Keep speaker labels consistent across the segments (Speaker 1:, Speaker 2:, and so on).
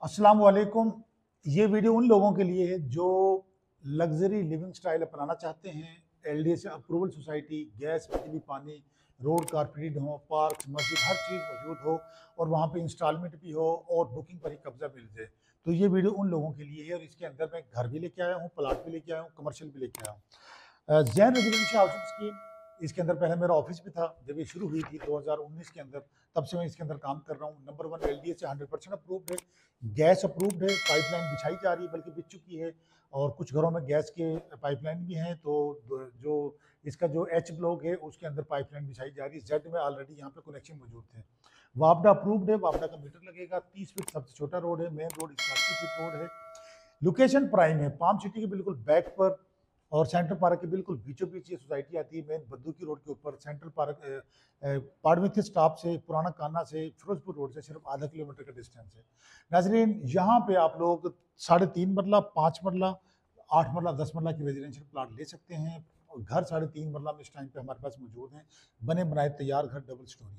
Speaker 1: अस्सलाम वालेकुम। ये वीडियो उन लोगों के लिए है जो लग्जरी लिविंग स्टाइल अपनाना चाहते हैं। एलडीए अप्रूवल सोसाइटी, गैस, बिजली, पानी, रोड कारपेटेड हो, पार्क, मस्जिद, हर चीज़ मौजूद हो और वहाँ पे इंस्टॉलमेंट भी हो और बुकिंग पर ही कब्जा मिल जाए। तो ये वीडियो उन लोगों के लिए है और इसके अंदर मैं घर भी लेके आया हूँ, प्लाट भी लेके आया हूँ, कमर्शियल भी लेके आया हूँ। जैन रेजिडेंशियल हाउसिंग स्कीम, इसके अंदर पहले मेरा ऑफिस भी था जब ये शुरू हुई थी 2019 के अंदर, तब से मैं इसके अंदर काम कर रहा हूँ। नंबर 1 एलडीए से 100% अप्रूव्ड है, गैस अप्रूव्ड है, पाइपलाइन बिछाई जा रही है बल्कि बिछ चुकी है और कुछ घरों में गैस के पाइपलाइन भी हैं। तो जो इसका जो एच ब्लॉक है उसके अंदर पाइपलाइन बिछाई जा रही है। जेड में ऑलरेडी यहाँ पे कनेक्शन मौजूद थे। वापडा अप्रूव्ड है, वापडा का मीटर लगेगा। 30 फीट सबसे छोटा रोड है, मेन रोड 80 फीट रोड है। लोकेशन प्राइम है, पाम सिटी के बिल्कुल बैक पर और सेंट्रल पार्क के बिल्कुल बीचों बीच ये सोसाइटी आती है। मेन बद्दू की रोड के ऊपर सेंट्रल पार्क पाड़मिथी स्टॉप से, पुराना काना से, फिरोजपुर रोड से सिर्फ आधा किलोमीटर का डिस्टेंस है। नाजरीन, यहाँ पे आप लोग 3.5 मरला, 5 मरला, 8 मरला, 10 मरला की रेजिडेंशियल प्लाट ले सकते हैं। और घर 3.5 मरला में इस टाइम पे हमारे पास मौजूद हैं, बने बनाए तैयार घर, डबल स्टोरी।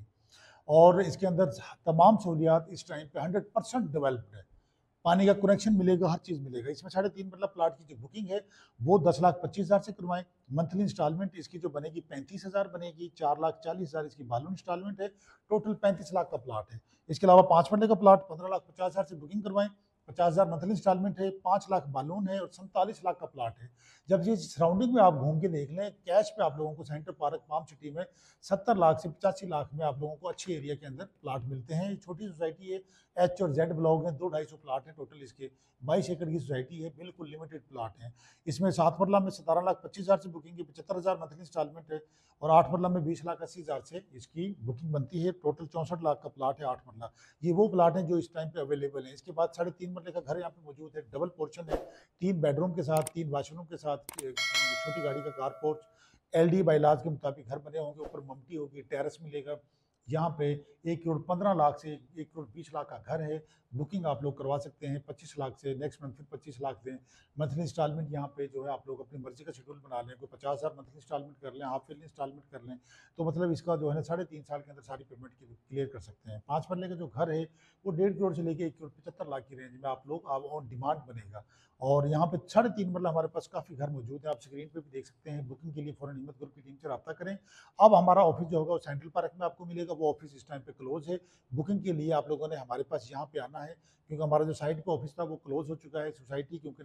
Speaker 1: और इसके अंदर तमाम सहूलियात इस टाइम पे 100% डेवलप्ड है। पानी का कनेक्शन मिलेगा, हर चीज़ मिलेगा। इसमें 3.5 मरला प्लाट की जो बुकिंग है वो 10,25,000 से करवाएं। मंथली इंस्टॉलमेंट इसकी जो बनेगी 35,000 बनेगी। 4,40,000 इसकी बालून इंस्टॉलमेंट है। टोटल 35 लाख का प्लाट है। इसके अलावा 5 मरले का प्लाट 15,50,000 से बुकिंग करवाएं। 50,000 मंथली इंस्टॉलमेंट है, 5 लाख बालून है और 47 लाख का प्लाट है। जब ये सराउंडिंग में आप घूम के देख लें, कैश पे आप लोगों को सेंटर पार्क पाम सिटी में 70 लाख से 85 लाख में आप लोगों को अच्छे एरिया के अंदर प्लाट मिलते हैं। ये छोटी सोसाइटी है, एच और जेड ब्लॉक में 2-250 प्लाट है टोटल। इसके 22 एकड़ की सोसाइटी है, बिल्कुल लिमिटेड प्लाट है। इसमें 7 मरला में 17,25,000 से बुकिंग है, 75,000 मंथली इंस्टॉलमेंट है और 8 मरला में 20,80,000 से इसकी बुकिंग बनती है। टोटल 64 लाख का प्लाट है 8 मरला। ये वो प्लाट है जो इस टाइम पे अवेलेबल है। इसके बाद 3.5 मरले का घर यहाँ पे मौजूद है, डबल पोर्शन है, 3 बेडरूम के साथ, 3 वाशरूम के साथ, छोटी गाड़ी का कार पोर्च। एलडी बाइलाज के मुताबिक घर बने होंगे, ऊपर ममटी होगी, टेरेस मिलेगा। यहाँ पे 1,15,00,000 से 1,20,00,000 का घर है। बुकिंग आप लोग करवा सकते हैं 25 लाख से, नेक्स्ट मंथ फिर 25 लाख दें। मंथली इंस्टॉलमेंट यहाँ पे जो है आप लोग अपनी मर्जी का शेड्यूल बना लें, कोई 50,000 मंथली इंस्टॉलमेंट कर लें, हाफ ईयरली इंस्टॉलमेंट कर लें, तो मतलब इसका जो है ना 3.5 साल के अंदर सारी पेमेंट क्लियर कर सकते हैं। 5 मरले का जो घर है वो 1.5 करोड़ से लेकर 1,75,00,000 की रेंज में आप लोग ऑन डिमांड बनेगा। और यहाँ पे 3.5 मरला हमारे पास काफ़ी घर मौजूद है, आप स्क्रीन पे भी देख सकते हैं। बुकिंग के लिए फौरन हिम्मत ग्रुप की टीम से रब्ता करें। अब हमारा ऑफिस जो होगा वो सेंट्रल पार्क में आपको मिलेगा, वो ऑफिस इस टाइम पे क्लोज है। बुकिंग के लिए आप लोगों ने हमारे पास यहाँ पे आना है, क्योंकि हमारा जो साइड पे ऑफिस था वो क्लोज हो चुका है। सोसाइटी क्योंकि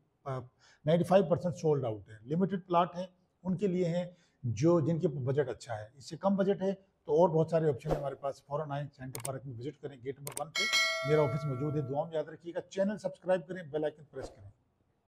Speaker 1: 95% सोल्ड आउट है। लिमिटेड प्लाट हैं, उनके लिए हैं जो जिनके बजट अच्छा है। इससे कम बजट है तो और बहुत सारे ऑप्शन है हमारे पास। फौरन आए, सेंट्रल पार्क में विजिट करें, गेट नंबर 1 पे मेरा ऑफिस मौजूद है। दुआ में याद रखिएगा। चैनल सब्सक्राइब करें, बेल आइकन प्रेस करें।